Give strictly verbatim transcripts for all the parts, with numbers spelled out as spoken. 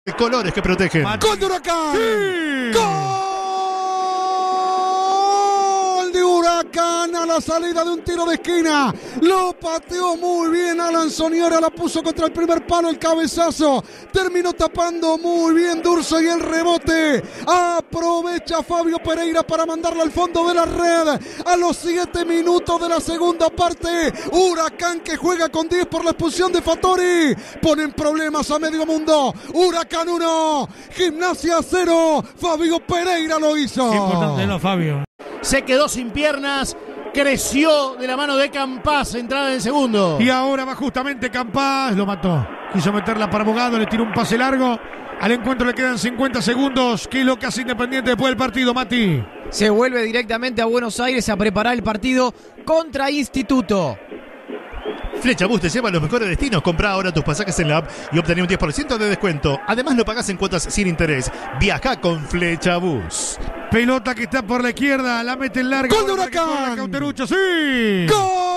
Colores que protegen. ¡Gol de Huracán! ¡Sí! ¡Gol de Huracán a la salida de un tiro de esquina! Lo pateó muy bien Alan Soñora, la puso contra el primer palo, el cabezazo. Terminó tapando muy bien Durso y el rebote. Aprovecha Fabio Pereira para mandarla al fondo de la red. A los siete minutos de la segunda parte, Huracán que juega con diez por la expulsión de Fattori. Ponen problemas a medio mundo. Huracán uno, Gimnasia cero. Fabio Pereira lo hizo. Qué importante, ¿no, Fabio? Se quedó sin piernas. Creció de la mano de Campás, entrada en segundo. Y ahora va justamente Campás, lo mató. Quiso meterla para Bogado, le tiró un pase largo. Al encuentro le quedan cincuenta segundos. ¿Qué es lo que hace Independiente después del partido, Mati? Se vuelve directamente a Buenos Aires a preparar el partido contra Instituto. Flechabús te lleva a los mejores destinos. Compra ahora tus pasajes en la app y obtén un diez por ciento de descuento. Además lo pagás en cuotas sin interés. Viaja con Flechabús. Pelota que está por la izquierda, la mete en larga. ¡Gol de Huracán! Cauterucho, sí.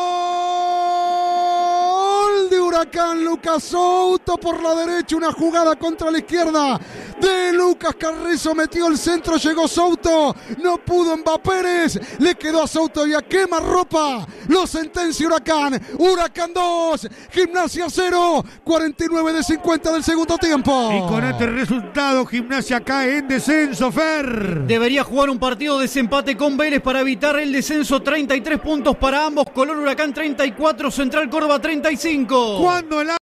¡Gol de Huracán! Lucas Souto por la derecha, una jugada contra la izquierda de Lucas Carrizo, metió el centro, llegó Souto, no pudo Mbappé Pérez, le quedó a Souto y a quemarropa, lo sentencia Huracán. Huracán dos, Gimnasia cero, cuarenta y nueve de cincuenta del segundo tiempo. Y con este resultado Gimnasia cae en descenso, Fer. Debería jugar un partido de desempate con Vélez para evitar el descenso. Treinta y tres puntos para ambos. Colón Huracán treinta y cuatro, Central Córdoba treinta y cinco. Cuando el